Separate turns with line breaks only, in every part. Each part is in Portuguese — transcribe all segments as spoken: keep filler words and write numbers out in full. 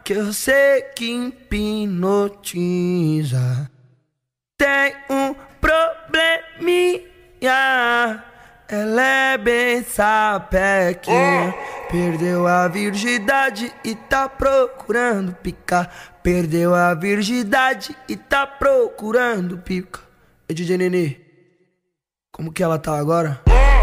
que eu sei que hipnotiza. Tem um probleminha, ela é bem sapequinha. Perdeu a virgindade e tá procurando pica. Perdeu a virgindade e tá procurando pica. E D J Nenê, como que ela tá agora?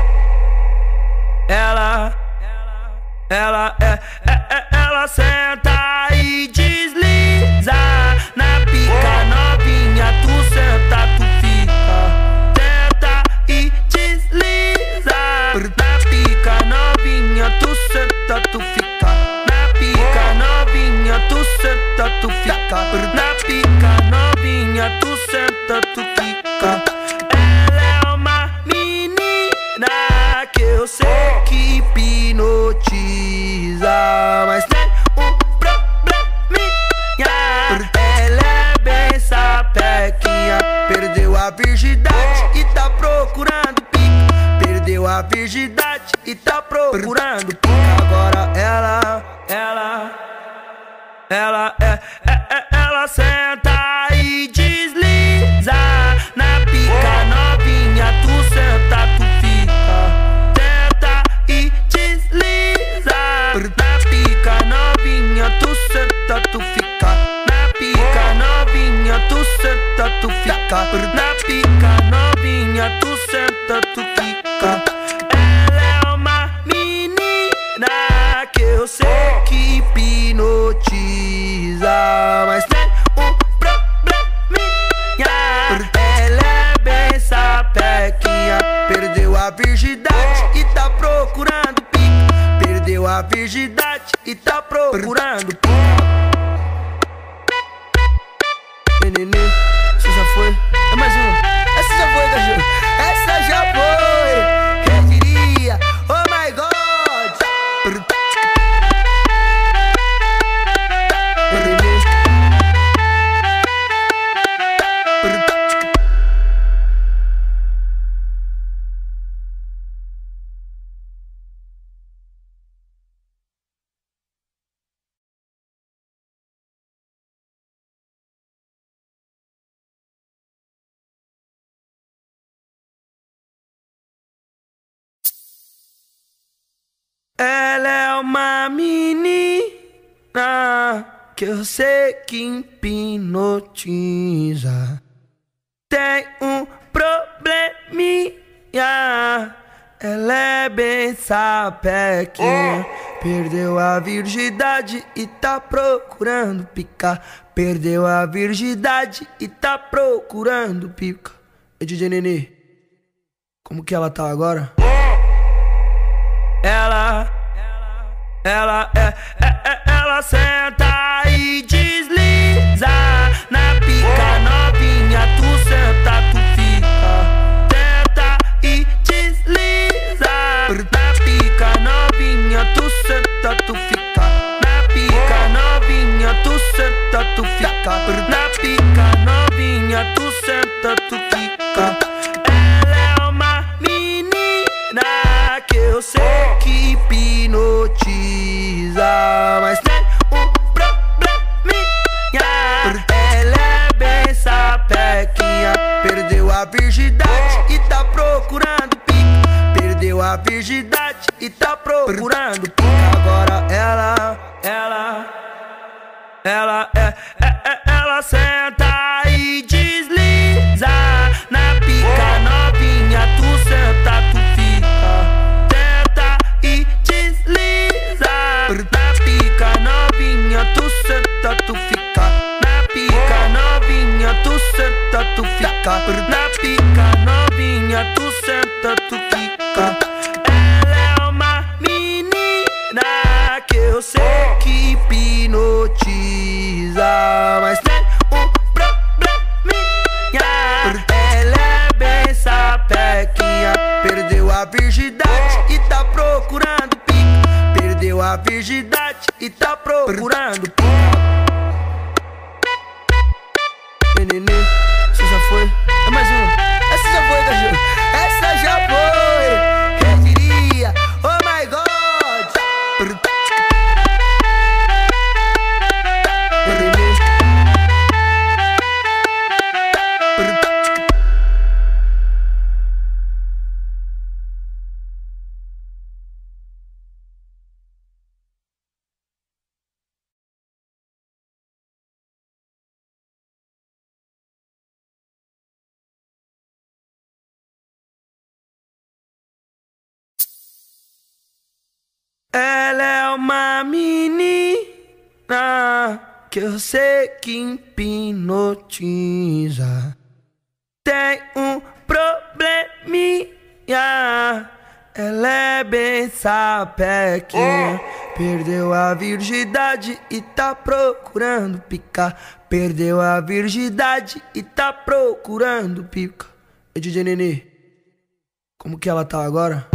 Ela, ela é, é, é ela senta e desliza na pica novinha, tu senta, tu fica. Senta e desliza na pica novinha, tu senta, tu fica. Na pica novinha, tu senta, tu fica. Na pica novinha, tu senta, tu fica. Ela é uma menina que eu sei que hipnotiza, mas tem um probleminha, ela é bem sapequinha. Perdeu a virgindade e tá procurando pica. Perdeu a virgindade e tá procurando pica. Agora ela, ela, ela é, é, é ela senta e desliza na pica novinha, tu senta, tu fica. Senta e desliza na pica novinha, tu senta, tu fica. Na pica novinha, tu senta, tu fica. Na pica novinha, tu senta, tu fica. Ela é uma menina que eu sei que hipnotiza, mas tem um probleminha, ela é bem sapequinha. Perdeu a virgindade e tá procurando pica. Perdeu a virgindade e tá procurando pica. Nenê, você já foi? É mais uma. Essa já foi, cachorro. Essa já foi. Quem diria? Oh my God. Ela é uma menina que eu sei que hipnotiza. Tem um probleminha, ela é bem sapequinha. Perdeu a virgindade e tá procurando pica. Perdeu a virgindade e tá procurando pica. E D J Nenê, como que ela tá agora? Ela, ela é, é, é ela senta e desliza na pica novinha, tu senta, tu fica. Senta e desliza na pica novinha, tu senta, tu fica. Na pica novinha, tu senta, tu fica. Na pica novinha, tu senta, tu fica. Ela é uma menina que eu sei que hipnotiza, mas tem um probleminha, ela é bem sapequinha. Perdeu a virgindade e tá procurando pica. Perdeu a virgindade e tá procurando pica. Agora ela, ela, ela é, é, é ela senta e desliza na pica novinha, tu senta, tu fica. E desliza na pica novinha, tu senta, tu fica. Na pica novinha, tu senta, tu fica. Na pica novinha, tu senta, tu fica. Ela é uma menina que eu sei que hipnotiza, mas tem um probleminha, ela é bem sapequinha. Perdeu a virgindade e tá procurando pica. Perdeu a virgindade e tá procurando pica. Nenê, você já foi? É mais uma. Essa já foi, cachorro. Essa já foi. Quem diria? Oh my God. que eu sei que hipnotiza. Tem um probleminha, ela é bem sapequinha. Perdeu a virgindade e tá procurando pica. Perdeu a virgindade e tá procurando pica. E D J Nenê, como que ela tá agora?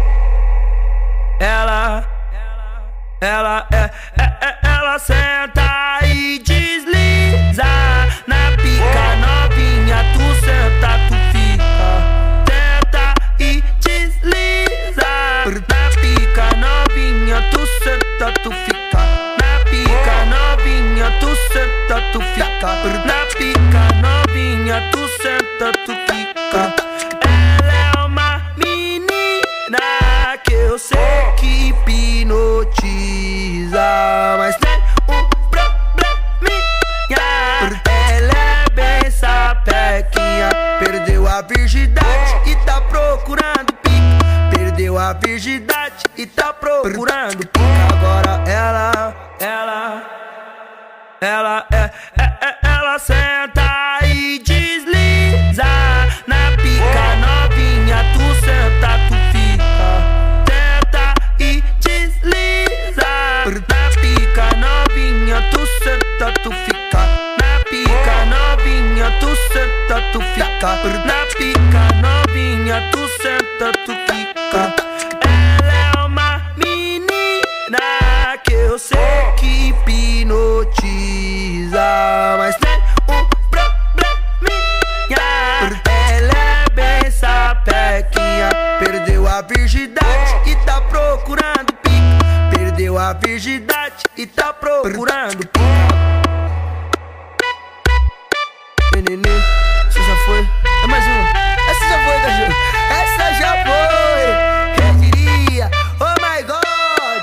Ela, ela, é, é, é, ela senta e desliza na pica novinha. Tu senta, tu fica. Senta e desliza na pica novinha. Tu senta, tu fica. Na pica novinha, tu senta, tu fica. Na pica novinha, tu senta, tu fica. Ela é uma menina que eu sei que hipnotiza, mas tem um probleminha, ela é bem sapequinha. Perdeu a virgindade e tá procurando pica. Perdeu a virgindade e tá procurando pica. Agora ela, ela, ela, é, é, é, ela senta e desliza na pica novinha. Tu senta, tu fica. Senta e desliza na pica novinha. Tu senta, tu fica. Na pica novinha, tu senta, tu fica. Na pica novinha, tu senta, tu fica. Ela é uma menina que eu sei que hipnotiza, mas tem um probleminha, ela é bem sapequinha. Perdeu a virgindade e tá procurando pica. Perdeu a virgindade e tá procurando pica. Nenê, você já foi? É mais uma. Essa já foi, cachorro. Essa já foi. Quem diria? Oh my God.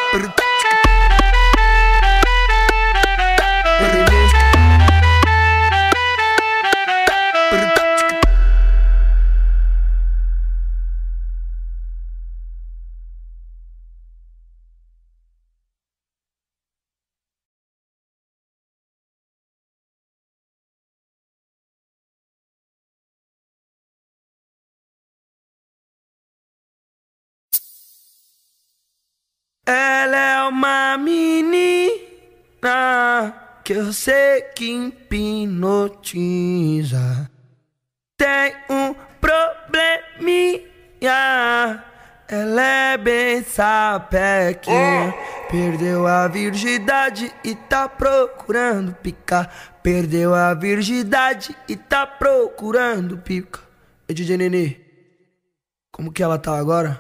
Ela é uma menina que eu sei que hipnotiza. Tem um probleminha, ela é bem sapequinha. Perdeu a virgindade e tá procurando pica. Perdeu a virgindade e tá procurando pica. E D J Nenê, como que ela tá agora?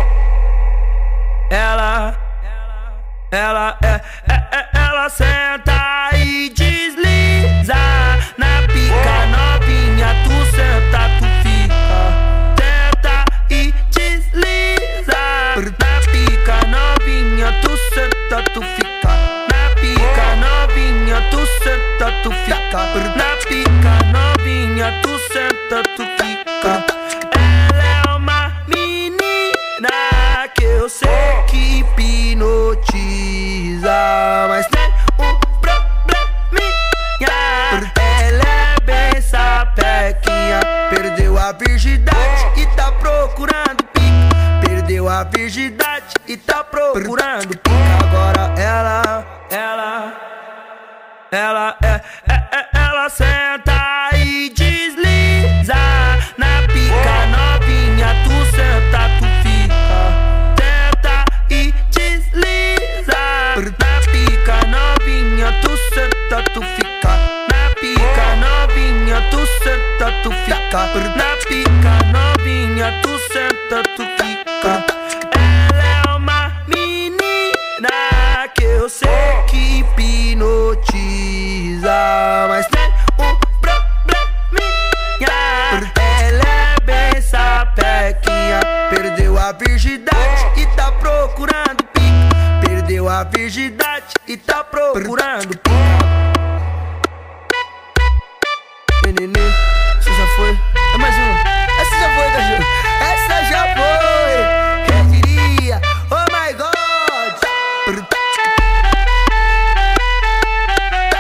Ela, ela, é, é, é, ela senta e desliza na pica novinha. Tu senta, tu fica. Senta e desliza na pica novinha. Tu senta, tu fica. Na pica novinha, tu senta, tu fica. Na pica novinha, tu senta, tu fica. Ela é uma menina que eu sei que hipnotiza, mas tem um probleminha, ela é bem sapequinha. Perdeu a virgindade e tá procurando pica. Perdeu a virgindade e tá procurando pica. Agora ela, ela, ela, é, é, é, ela senta e desliza na pica novinha. Tu senta, tu fica. E desliza na pica novinha. Tu senta, tu fica. Na pica novinha, tu senta, tu fica. Na pica novinha, tu senta, tu fica. Ela é uma menina que eu sei que hipnotiza, mas tem um probleminha, ela é bem sapequinha. Perdeu a virgindade e tá procurando pica. Perdeu a virgindade e tá procurando pica. Nenê, você já foi? É mais uma. Essa já foi, cachorro. Essa já foi. Quem diria? Oh my God.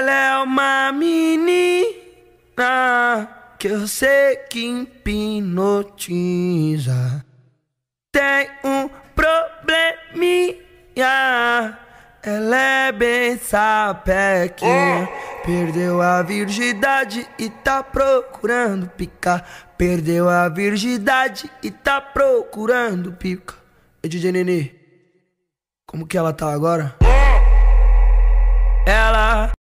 Ela é uma menina que eu sei que hipnotiza. Tem um probleminha, ela é bem sapequinha. Perdeu a virgindade e tá procurando pica. Perdeu a virgindade e tá procurando pica. E D J Nenê, como que ela tá agora? Ela